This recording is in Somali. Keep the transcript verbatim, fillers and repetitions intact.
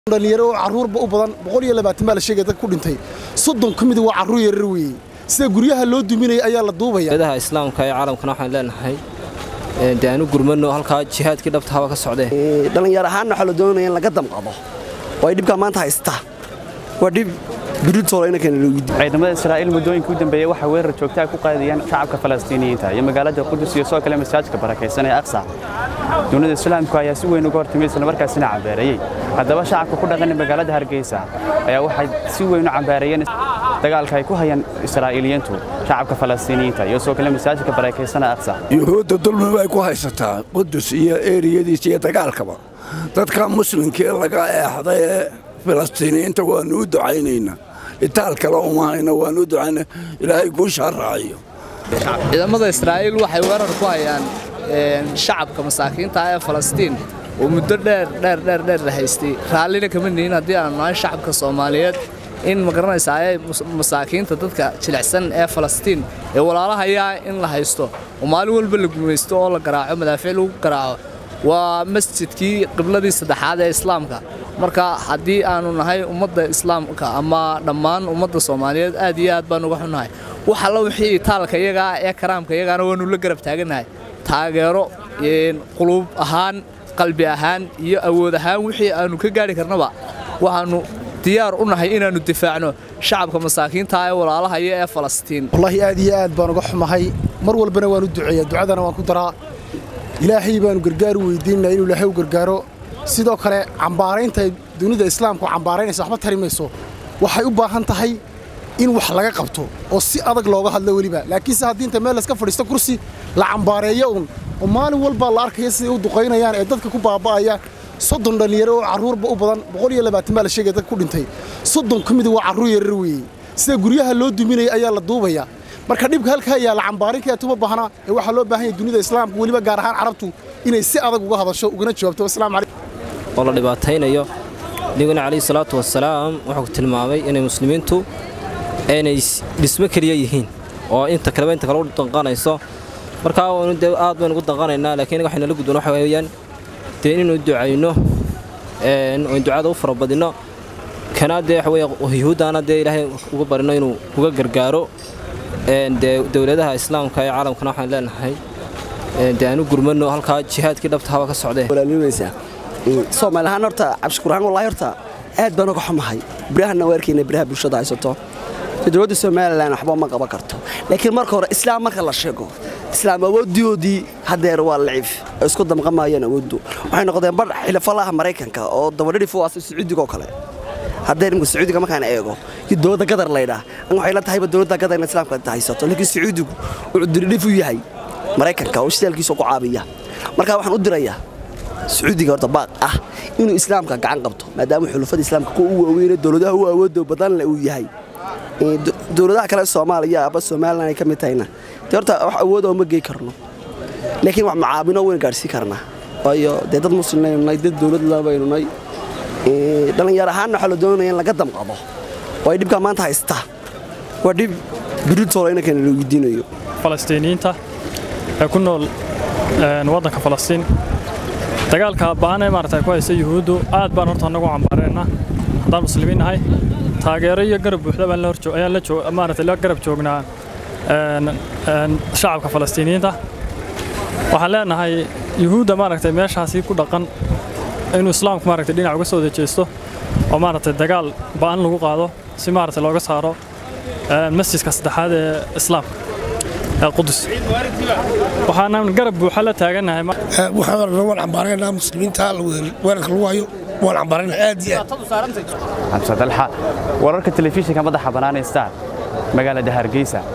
dhalinyaro caruur ba u badan boqol iyo labaatan baa la sheegay dad ku dhintay soddon kamid waa caruur yar weey sida guryaha loo duminay ayaa la duubaya dadaha islaamka ee caalamkana waxaan leenahay ee daanu gurmano halka jihaadkii dhabta haba ka socday dhalinyaro ahaan waxa la doonayaa in laga damqado way dhibka maanta haysta waa dhib biritool in kan loo gudbay ciidamada Israa'iil muddooyinka u dambeeyay waxa weerar joogta ku qaadayaan shacabka Falastiiniyiinta iyo magaalada Qudus iyo soo kale masaajidka barakeysan ee Aqsa dowladda islaamka ayaa si weyn uga hortimay isla markaasina cambeerayay haddaba shacabka ku dhaqan magaalada Hargaysa ayaa waxay si weyn u cambeerayeen dagaalka ay ku hayaan Israa'iiliyiintu shacabka Falastiiniyiinta iyo soo kale masaajidka barakeysan ee Aqsa yuhuudu dulmi ay ku haysataa Qudus iyo eeriyadiisa iyo dagaalkaba dadka muslimka laga eexday Falastiiniyiinta waa noo ducaynayna itaal kale uma hayna waa noo ducayna ilaahay ku sharaayo ciidamada Israa'iil waxay weerar ku hayaan shacabka masaakiinta ee Falastiin oo muddo dheer dheer dheer dheer haystay raalina kama nihin hadii aan nahay shacabka Soomaaliyeed in ma garanaysaa ay masaakiinta dadka jilicsan ee Falastiin ee walaalaha ayaa in la haysto oo maalin walba la gumaysto oo la garaaco madaafiic lagu garaaco waa masjidkii qibladii saddexaad ee islaamka marka hadii aanu nahay ummadda islaamka ama dhammaan ummadda Soomaaliyeed aad iyo aad baan uga xunahay waxa la wixii taalka iyaga ee karaamka iyagana waanu la garab taaganahay taageero in qulub ahaan qalbi ahaan iyo awood ahaan wixii aanu ka gaari karnaba waxaanu diyaar u nahay inaanu difaacno shacabka masaakiinta ee walaalaha ee Falastiin wallahi aad iyo aad baan uga xumahay mar walbana waan u duceeyaa ducadana waan ku daraa ilaahay baan gargaar u weydiinaa inuu ilaahay u gargaaro sidoo kale cambaaraynta dunida islaamku cambaaraynaysa waxba tarimayso waxay u baahan tahay in wax laga qabto oo si adag looga hadlo waliba laakiin si hadii inta meel iska fadhiisto kursi la cambaareeyo oo maalin walba la arkayo si uu duqeynayaan ee dadka ku baaba'aya soddon dhalinyaro caruur ba u badan boqol iyo labaatan baa la sheegay dad ku dhintay soddon kamid waa caruur yar weey sida guryaha loo duminay ayaa la duubaya marka dhibka halka ayaa la cambaarin ka tuba bahana ee waxa loo baahan yahay dunida islaamku waliba gaar ahaan carabtu inay si adag uga hadasho ugana jawaabto assalaamu calaykum oo la dhibaataynayo nabiguna kaleey salaatu wassalaam wuxuu tilmaamay inay muslimiintu inay dhismo kaliya yihiin oo inta kale inta kale u danqanayso marka oo aad baan ugu danqanaynaa laakiin waxayna la gudboon waxa weeyaan teen inuu ducayno een oo ducada u farabadino kana de waxa weey yuhuudana de ilaahay uga barino inuu uga gargaaro een dawladaha islaamka ee caalamkana waxaan leenahay een daanu gurmano halka jihaadkii dhabta haba ka socday walaalnimeysa Soomaalihan horta abshkuraan wallahi horta aad baan uga xumahay biraahna weerkiina biraha bulshada haysato dawladda Soomaaliland waxba ma qaban karto laakiin marka hore islaam marka la sheego islaam awoodiyoodii hadeer waa lacif isku damqamayeen awoodu waxay noqdeen bar xilafalaha Mareykanka oo dabadhii fuwaas Sacuudiga oo kale hadeer imka Sacuudiga markaan eego dawladda Qatar leeyahay an waxay la tahay dawladda Qatar in islaamka haysato laakiin Sacuudigu uu dirif u yahay Mareykanka oo shilkiisa ku caabiya marka waxaan u dirayaa Sacuudiga horta baaq ah inuu islaamka gacan qabto maadaama xulufada islaamka ku u weeyay dawladaha u awoodo badan la uu yahay dawladaha kale Soomaaliya aba Soomaaliland ay kamid tahayna horta wax awood oo ma geey karno laakiin wax macaabino weyn gaarsi karna waayo dad muslimiin ay dad dawlad la baynunay ee dhalinyaro ahaan waxa la doonayaa in laga damqado way dhibka maanta haysta waa dhib biritool in kan loo gudbinayo Falastiiniyiinta ee ku nool wadanka Falastiin dagaalka baan ay maartay ku haysa yuhuudu aad baan horta anagu cambaarayna hadaan muslimiin nahay taageero iyo garab buuxda baan la horjo ayaan la joog maartay la garab joognaa een een shacabka Falastiiniyiinta waxaan leenahay yuhuuda maartay meeshaasi ku dhaqan inuu islaamku maartay dhinac uga soo dejisto oo maartay dagaal baan lagu qaado si maartay looga saaro een masjidka saddexaad ee islaamka القدس وحنا نقرب وحلا تاجنا وحنا نروح عمبارنا مسلمين تعال وين كلوايو وين عمبارنا عادي عبد الحق ورك التلفزيون كان بدأ حضرنا ستار مقالة Hargaysa